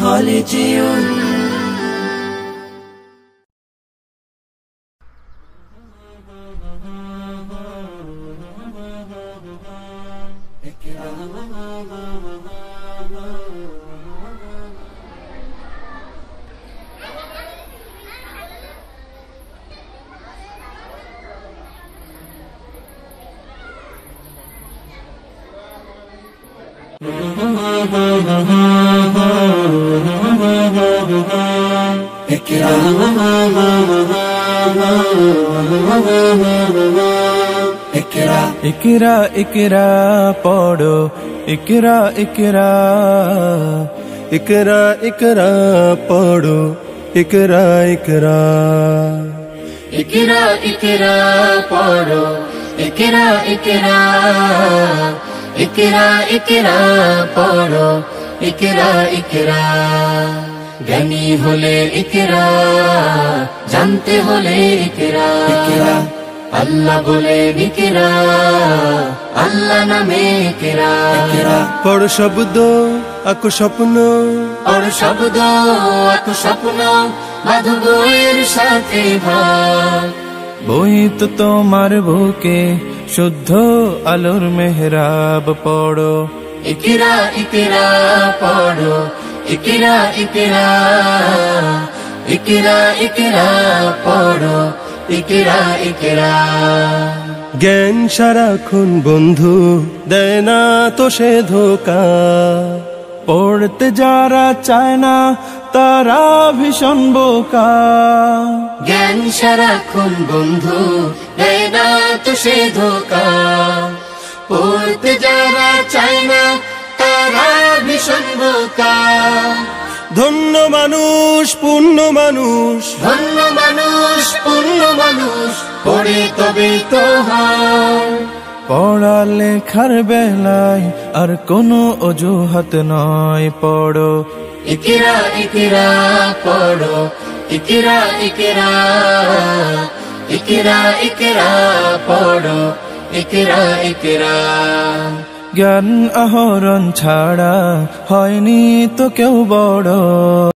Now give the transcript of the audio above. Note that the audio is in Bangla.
خالدون इकरा इकरा पढ़ो इकरा इकरा इकरा इकरा पढ़ो इकरा इकरा इकरा इकरा पढ़ो इकरा इकरा इकरा इकरा पढ़ो इकरा इकरा ज्ञानी होले इकरा जानते होले इकरा अल्लाह बोले इकरा अल्लाह नामे इकरा पढ़ो शब्द आको स्वप्न पढ़ो शब्द आको स्वप्न मधु বইয়ের সাথে ভাগ বই তো তোমার বুকে শুদ্ধ আলোর মেহরাব পড়ো इकरा इकरा पढ़ो इकरा इकरा इकरा इकरा पढ़ो इकरा इकरा জ্ঞান সারাক্ষণ বন্ধু দেয় না তো সে ধোকা পড়তে যারা চায় না তারা ভীষণ বোকা জ্ঞান সারাক্ষণ বন্ধু দেয় না তো সে ধোকা পড়তে যারা চায় না তারা ভীষণ বোকা ধন্য মানুষ পূর্ণ মানুষ ধন্য মানুষ পূর্ণ মানুষ পড়ে তবে তো হয় পড়ালেখার বেলায় আর কোনো অজুহাত নয় পড়ো इकरा इकरा पढ़ो इकरा इकरा इकरा इकरा पढ़ो इकरा इकरा জ্ঞান আহরণ ছাড়া হয়নি তো কেউ বড়